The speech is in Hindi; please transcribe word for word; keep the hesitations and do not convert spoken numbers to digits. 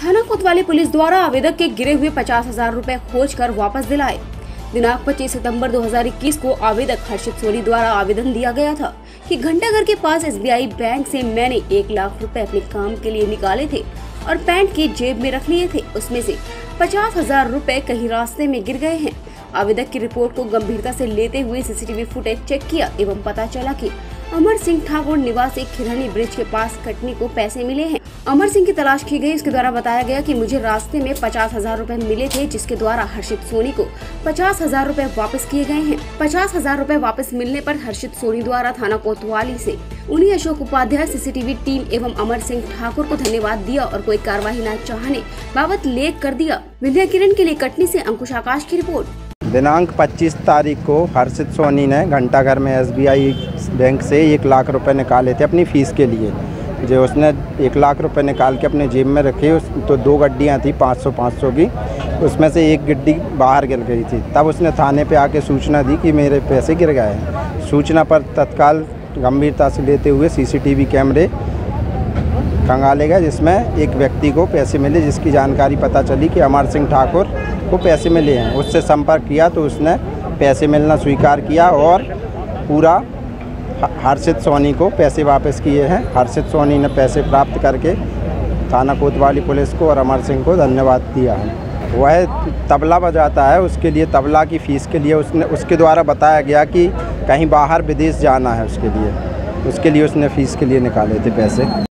थाना कोतवाली पुलिस द्वारा आवेदक के गिरे हुए पचास हजार रूपए खोज कर वापस दिलाए। दिनांक पच्चीस सितंबर दो हज़ार इक्कीस को आवेदक हर्षित सोनी द्वारा आवेदन दिया गया था कि घंटाघर के पास एस बी आई बैंक से मैंने एक लाख रुपए अपने काम के लिए निकाले थे और पैंट की जेब में रख लिए थे। उसमें से पचास हजार रूपए कहीं रास्ते में गिर गए हैं। आवेदक की रिपोर्ट को गंभीरता से लेते हुए C C T V footage check किया एवं पता चला कि अमर सिंह ठाकुर निवासी खिरहनी ब्रिज के पास कटनी को पैसे मिले हैं। अमर सिंह की तलाश की गई। इसके द्वारा बताया गया कि मुझे रास्ते में पचास हजार रूपए मिले थे, जिसके द्वारा हर्षित सोनी को पचास हजार रूपए वापस किए गए हैं। पचास हजार रूपए वापस मिलने पर हर्षित सोनी द्वारा थाना कोतवाली से उन्हीं Ashok Upadhyay, C C T V team एवं अमर सिंह ठाकुर को धन्यवाद दिया और कोई कार्रवाई न चाहने बाबत लेख कर दिया। विद्या किरण के लिए कटनी से अंकुश आकाश की रिपोर्ट। दिनांक पच्चीस तारीख को हर्षित सोनी ने घंटाघर में एस बी आई बैंक से एक लाख रुपए निकाले थे अपनी फ़ीस के लिए। जो उसने एक लाख रुपए निकाल के अपने जेब में रखे, उस तो दो गड्डियाँ थी पाँच सौ पाँच सौ की, उसमें से एक गड्डी बाहर गिर गई थी। तब उसने थाने पे आके सूचना दी कि मेरे पैसे गिर गए हैं। सूचना पर तत्काल गंभीरता से लेते हुए सी सी टी वी कैमरे खंगाले गए, जिसमें एक व्यक्ति को पैसे मिले, जिसकी जानकारी पता चली कि अमर सिंह ठाकुर को पैसे मिले हैं। उससे संपर्क किया तो उसने पैसे मिलना स्वीकार किया और पूरा हर्षित सोनी को पैसे वापस किए हैं। हर्षित सोनी ने पैसे प्राप्त करके थाना कोतवाली पुलिस को और अमर सिंह को धन्यवाद दिया है। वह तबला बजाता है, उसके लिए तबला की फ़ीस के लिए उसने उसके द्वारा बताया गया कि कहीं बाहर विदेश जाना है, उसके लिए उसके लिए उसने फ़ीस के लिए निकाले थे पैसे।